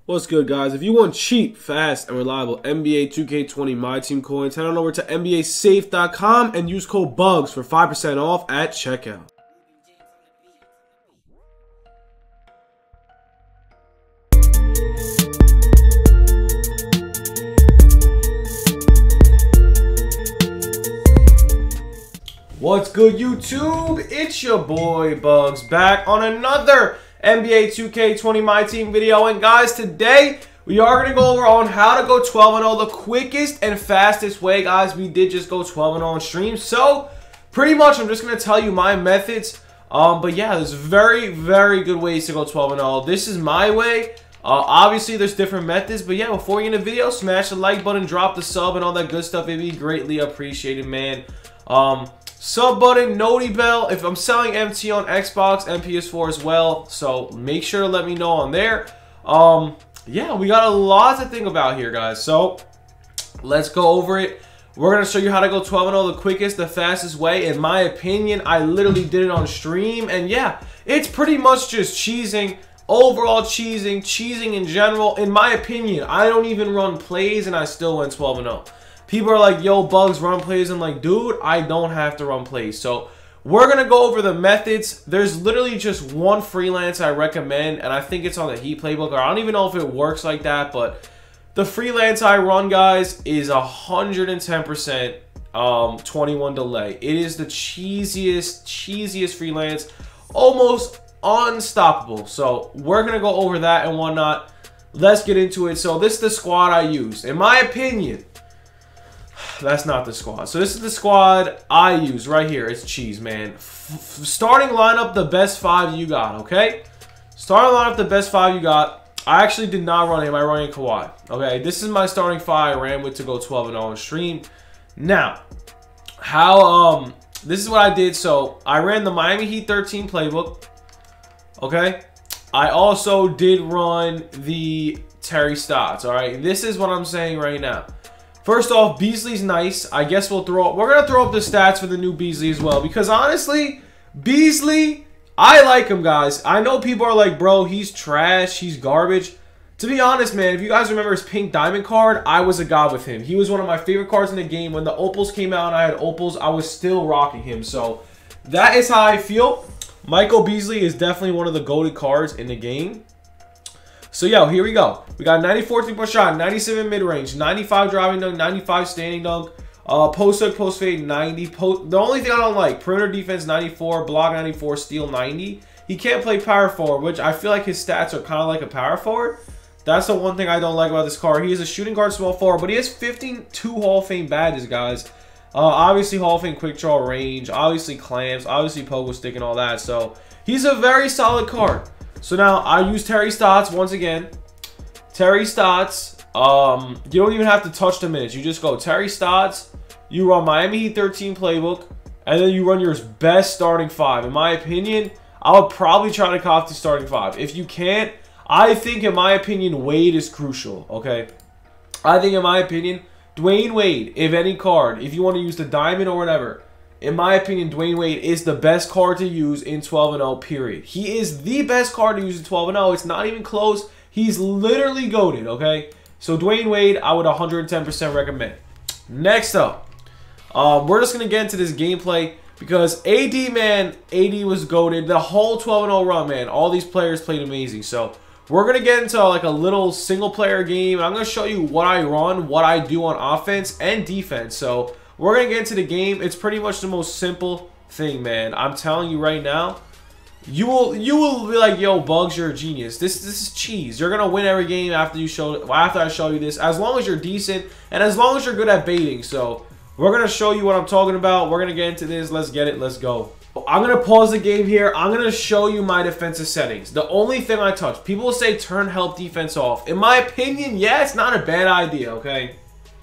What's good, guys? If you want cheap, fast, and reliable NBA 2K20 My Team coins, head on over to NBASafe.com and use code BUGS for 5% off at checkout. What's good, YouTube? It's your boy Bugs back on another NBA 2K20 My Team video. And guys, today we are going to go over on how to go 12-0 the quickest and fastest way. Guys, we did just go 12-0 on stream, so pretty much I'm just going to tell you my methods. But yeah, there's very good ways to go 12-0. This is my way. Obviously there's different methods, but yeah, before we get into the video, smash the like button, drop the sub, and all that good stuff. It'd be greatly appreciated, man. Sub button, noti bell. If I'm selling MT on Xbox and PS4 as well, so make sure to let me know on there. Yeah, we got a lot to think about here, guys, so let's go over it. We're going to show you how to go 12-0 the quickest, the fastest way. In my opinion, I literally did it on stream, and yeah, it's pretty much just cheesing, overall cheesing in general. In my opinion, I don't even run plays, and I still went 12-0. People are like, yo, Bugs, run plays. I'm like, dude, I don't have to run plays. So we're going to go over the methods. There's literally just one freelance I recommend, and I think it's on the Heat playbook. Or I don't even know if it works like that, but the freelance I run, guys, is 110% 21 delay. It is the cheesiest freelance, almost unstoppable. So we're going to go over that and whatnot. Let's get into it. So this is the squad I use. In my opinion, that's not the squad. So this is the squad I use right here. It's cheese, man. Starting lineup, the best 5 you got, okay? Starting lineup, the best 5 you got. I actually did not run him. I ran in Kawhi. Okay, this is my starting 5 I ran with to go 12-0 on stream. Now, how this is what I did. So I ran the Miami Heat 13 playbook. Okay, I also did run the Terry Stotts. All right, this is what I'm saying right now. First off, Beasley's nice. I guess we're gonna throw up the stats for the new Beasley as well, because honestly, Beasley, I like him, guys. I know people are like, bro, he's trash, he's garbage. To be honest, man, if you guys remember his pink diamond card, I was a god with him. He was one of my favorite cards in the game. When the opals came out and I had opals, I was still rocking him. So that is how I feel. Michael Beasley is definitely one of the goated cards in the game. So, yo, here we go. We got 94 3-point shot, 97 mid-range, 95 driving dunk, 95 standing dunk, post-hook, post-fade, 90. The only thing I don't like, perimeter defense, 94, block, 94, steal, 90. He can't play power forward, which I feel like his stats are kind of like a power forward. That's the one thing I don't like about this card. He is a shooting guard, small forward, but he has 52 Hall of Fame badges, guys. Obviously, Hall of Fame quick draw range, obviously clamps, obviously pogo stick and all that. So, he's a very solid card. So now I use Terry Stotts once again. Terry Stotts. You don't even have to touch the minutes. You just go Terry Stotts. You run Miami Heat 13 playbook, and then you run your best starting 5. In my opinion, I would probably try to cop the starting 5. If you can't, I think in my opinion Wade is crucial. Okay, I think in my opinion Dwayne Wade, if any card, if you want to use the diamond or whatever. In my opinion, Dwayne Wade is the best card to use in 12-0, period. He is the best card to use in 12-0. It's not even close. He's literally goated, okay? So, Dwayne Wade, I would 110% recommend. Next up, we're just going to get into this gameplay because AD, man, AD was goated. The whole 12-0 run, man, all these players played amazing. So, we're going to get into like a little single-player game. I'm going to show you what I run, what I do on offense and defense. So, we're going to get into the game. It's pretty much the most simple thing, man. I'm telling you right now, you will be like, yo, Bugs, you're a genius. This is cheese. You're going to win every game after I show you this, as long as you're decent and as long as you're good at baiting. So, we're going to show you what I'm talking about. We're going to get into this. Let's get it. Let's go. I'm going to pause the game here. I'm going to show you my defensive settings. The only thing I touch. People will say turn help defense off. In my opinion, yeah, it's not a bad idea, okay?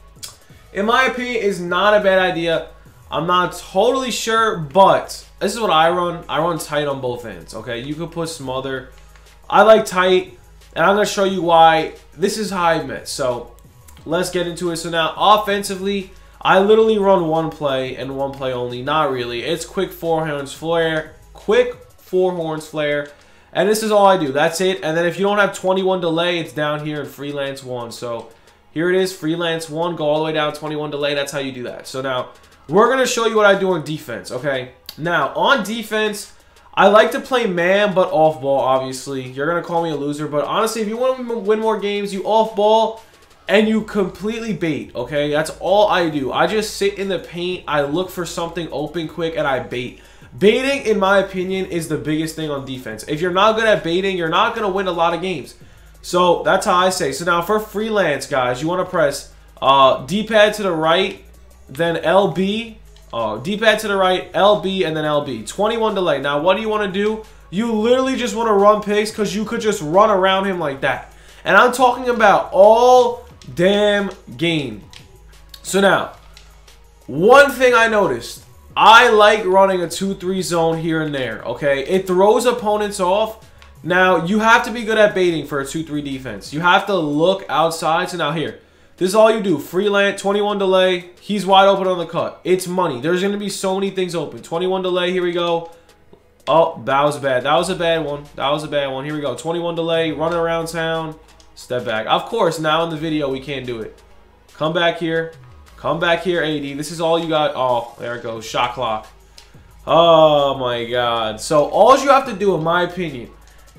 In my opinion, it's not a bad idea. I'm not totally sure, but this is what I run. I run tight on both ends, okay? You could put smother. I like tight, and I'm going to show you why. This is how I met. So, let's get into it. So, now, offensively, I literally run one play and one play only. Not really. It's quick 4 horns flare. Quick 4 horns flare. And this is all I do. That's it. And then if you don't have 21 delay, it's down here in freelance 1. So here it is, freelance 1. Go all the way down, 21 delay. That's how you do that. So now we're going to show you what I do on defense, okay? Now, on defense, I like to play man, but off ball, obviously. You're going to call me a loser. But honestly, if you want to win more games, you off ball and you completely bait, okay? That's all I do. I just sit in the paint. I look for something open quick, and I bait. Baiting, in my opinion, is the biggest thing on defense. If you're not good at baiting, you're not going to win a lot of games. So that's how I say. So now for freelance, guys, you want to press D-pad to the right, then LB. D-pad to the right, LB, and then LB. 21 delay. Now, what do you want to do? You literally just want to run picks because you could just run around him like that. And I'm talking about all damn game. So now, one thing I noticed. I like running a 2-3 zone here and there, okay? It throws opponents off. Now, you have to be good at baiting for a 2-3 defense. You have to look outside. So now here, this is all you do. Freelance, 21 delay. He's wide open on the cut. It's money. There's going to be so many things open. 21 delay. Here we go. Oh, that was bad. That was a bad one. That was a bad one. Here we go. 21 delay. Running around town. Step back. Of course, now in the video, we can't do it. Come back here. Come back here, AD. This is all you got. Oh, there it goes. Shot clock. Oh, my God. So, all you have to do, in my opinion,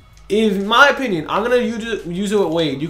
I'm going to use it with Wade. You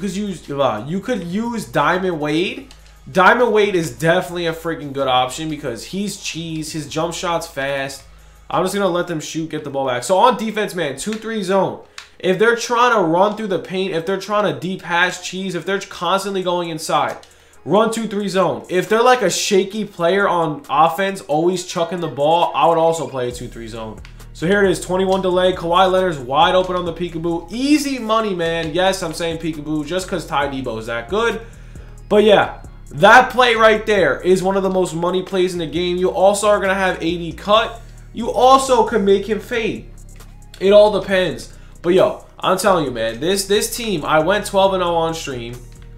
could use Diamond Wade. Diamond Wade is definitely a freaking good option because he's cheese. His jump shot's fast. I'm just going to let them shoot, get the ball back. So, on defense, man, 2-3 zone. If they're trying to run through the paint, if they're trying to deep hash cheese, if they're constantly going inside, run 2-3 zone. If they're like a shaky player on offense, always chucking the ball, I would also play a 2-3 zone. So here it is, 21 delay. Kawhi Leonard's wide open on the peekaboo. Easy money, man. Yes, I'm saying peekaboo just because Ty Debo is that good. But yeah, that play right there is one of the most money plays in the game. You also are going to have AD cut. You also can make him fade. It all depends. But yo, I'm telling you, man, this team, I went 12-0 on stream.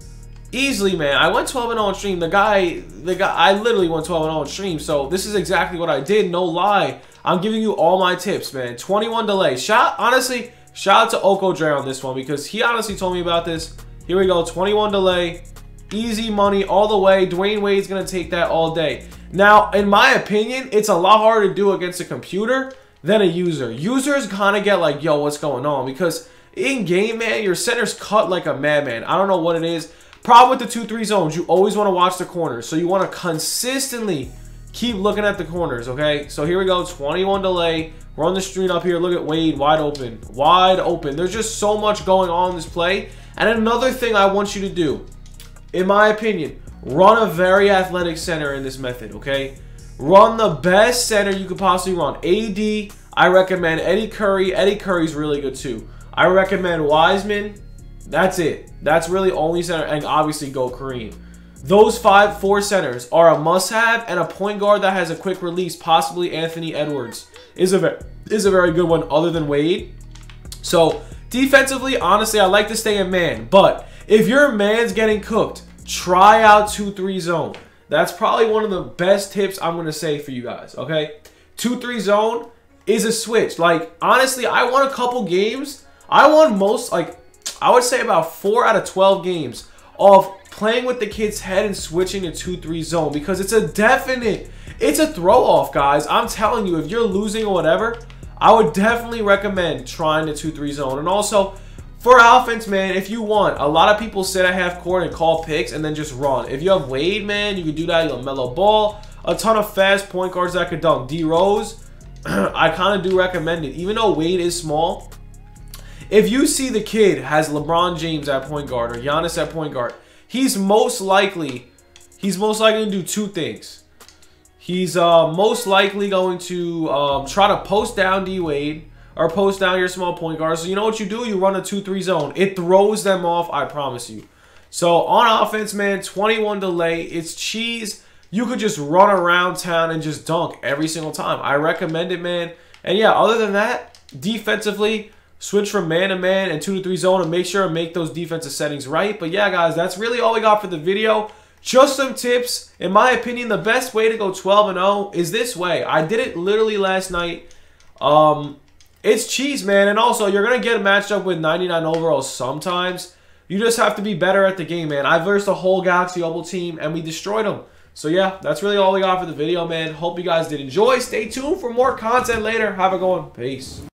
Easily, man. I went 12-0 on stream. The guy, I literally went 12-0 on stream. So this is exactly what I did. No lie. I'm giving you all my tips, man. 21 delay. Honestly, shout out to Oko Dre on this one because he honestly told me about this. Here we go. 21 delay. Easy money all the way. Dwayne Wade's going to take that all day. Now, in my opinion, it's a lot harder to do against a computer than a user. Users kind of get like, yo, what's going on? Because in game, man, your center's cut like a madman. I don't know what it is. Problem with the 2-3 zones, you always want to watch the corners. So you want to consistently keep looking at the corners, okay? So here we go, 21 delay. Run the screen up here. Look at Wade, wide open. Wide open. There's just so much going on in this play. And another thing I want you to do, in my opinion, run a very athletic center in this method, okay? Run the best center you could possibly run. AD, I recommend Eddie Curry. Eddie Curry's really good too. I recommend Wiseman. That's it. That's really only center, and obviously go Kareem. Those 4 centers are a must-have, and a point guard that has a quick release, possibly Anthony Edwards, is a very good one other than Wade. So defensively, honestly, I like to stay in man, but if your man's getting cooked, try out 2-3 zone. That's probably one of the best tips I'm going to say for you guys, okay? 2-3 zone is a switch. Like, honestly, I won a couple games. I won most, like, I would say about 4 out of 12 games of playing with the kid's head and switching to 2-3 zone because it's a throw off, guys. I'm telling you, if you're losing or whatever, I would definitely recommend trying the 2-3 zone. And also, for offense, man, if you want, a lot of people sit at half court and call picks and then just run. If you have Wade, man, you can do that. You have Melo Ball, a ton of fast point guards that could dunk. D Rose, I kind of do recommend it. Even though Wade is small, if you see the kid has LeBron James at point guard or Giannis at point guard, he's most likely to do 2 things. He's most likely going to try to post down D Wade or post down your small point guard. So you know what you do? You run a 2-3 zone. It throws them off, I promise you. So on offense, man, 21 delay. It's cheese. You could just run around town and just dunk every single time. I recommend it, man. And yeah, other than that, defensively, switch from man to man and 2-3 zone and make sure to make those defensive settings right. But yeah, guys, that's really all we got for the video. Just some tips. In my opinion, the best way to go 12-0 is this way. I did it literally last night. It's cheese, man. And also, you're going to get matched up with 99 overalls sometimes. You just have to be better at the game, man. I versed the whole Galaxy Opal team, and we destroyed them. So, yeah, that's really all we got for the video, man. Hope you guys did enjoy. Stay tuned for more content later. Have a good one. Peace.